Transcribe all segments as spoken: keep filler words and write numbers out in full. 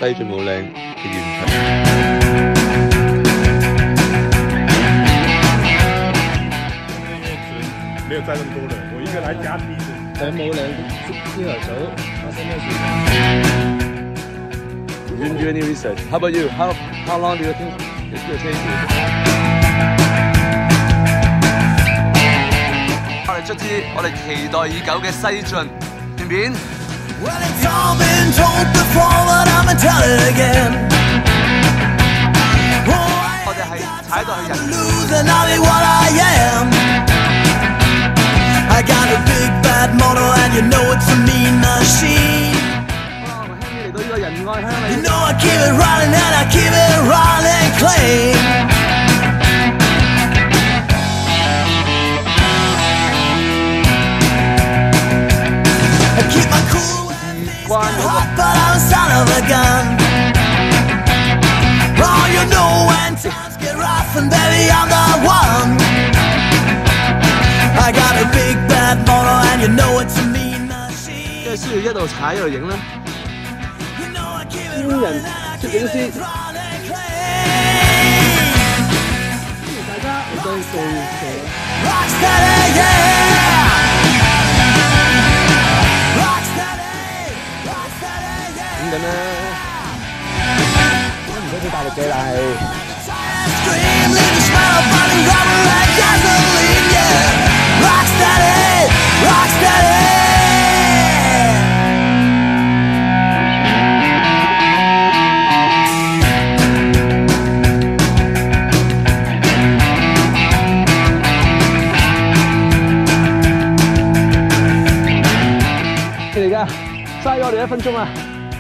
西進冇靚嘅緣分。 沒有載那麼多人，我一個來加梯子。 上冇兩朝頭早發生咩事 You didn't do any research. How about you? How how long do you think it's gonna take you? 我哋卒之，我哋期待已久嘅西進，片片。 Well, it's all been told before, but I'ma tell it again. Oh, 我哋係踩到去人。 lose and I'll be what I am. I got a big bad motor and you know it's a mean machine. 哇！我輕易嚟到呢個仁愛鄉 You 里。 know I keep it running and I keep it running clean. I keep my cool when things get hot, but I'm a son of a gun. Oh, you know when times get rough and baby I'm the one. I got a big bad motor and you know it's a mean machine. 即係需要一路踩一路影啦。 You know I keep it 天人 running and I 攝 keep 影 it 師， running clean. 大家我對做嘅 Rocksteady, yeah. Rocksteady, Rocksteady, 影 yeah. 緊啦。 唔使佢大力嘅，但係 Scream, leave the smell of burning rubber and gasoline, yeah. Rocksteady, Rocksteady. 嚟㗎，嘥咗我哋一分鐘啊！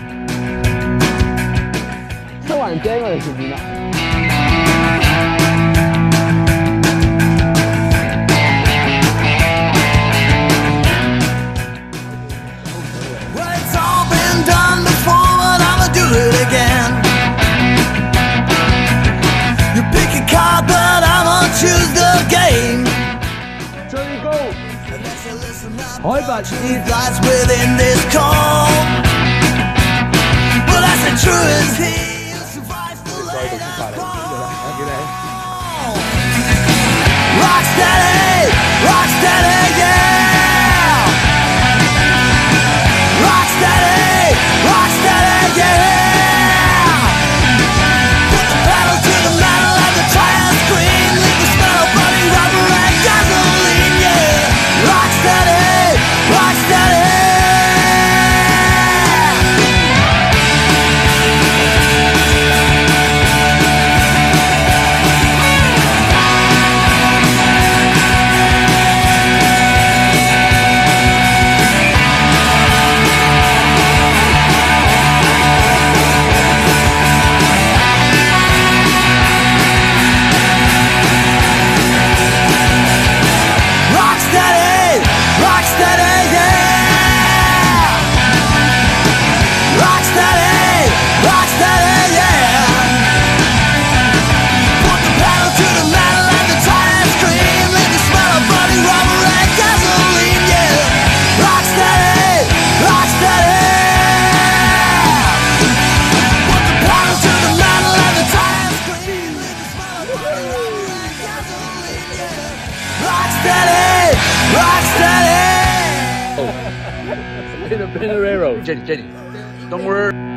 收環井我哋前面啦。 Well, it's all been done before, but I'ma do it again. You pick a card, but I'ma choose the game. 最高 Unless you listen up, 海拔 street lights within this calm. Well, that's the true as he who survives the late night call. 幾靚？ Rocksteady, Rocksteady, yeah. Rocksteady, Rocksteady, yeah. Put the pedal to the metal and the tires scream. Leave the smell of burning rubber and gasoline, yeah. Rocksteady, Rocksteady. Rocksteady, Rocksteady, yeah. Rocksteady, Rocksteady, yeah. Put the pedal to the metal and the tires scream. Leave the smell of burning rubber and gasoline, yeah. Rocksteady, Rocksteady. Put the pedal to the metal and the tires scream. Leave the smell of burning rubber and gasoline, yeah. Rocksteady, Rocksteady. In a Pinarero, Jenny, Jenny, don't worry.